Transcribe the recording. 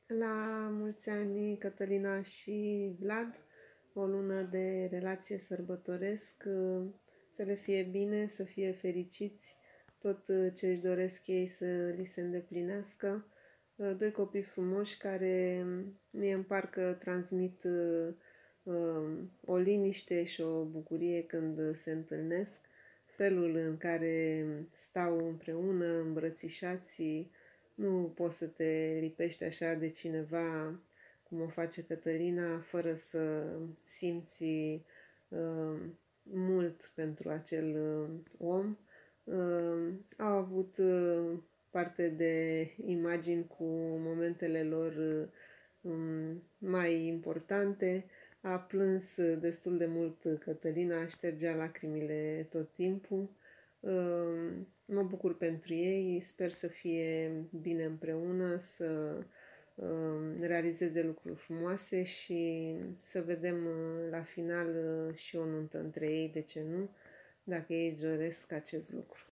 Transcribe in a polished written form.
La mulți ani, Cătălina și Vlad, o lună de relație sărbătoresc, să le fie bine, să fie fericiți, tot ce își doresc ei să li se îndeplinească. Doi copii frumoși care mie îmi parcă transmit o liniște și o bucurie când se întâlnesc. Felul în care stau împreună, îmbrățișați, nu poți să te lipești așa de cineva cum o face Cătălina, fără să simți mult pentru acel om. Au avut parte de imagini cu momentele lor mai importante. A plâns destul de mult Cătălina, ștergea lacrimile tot timpul. Mă bucur pentru ei, sper să fie bine împreună, să realizeze lucruri frumoase și să vedem la final și o nuntă între ei, de ce nu, dacă ei își doresc acest lucru.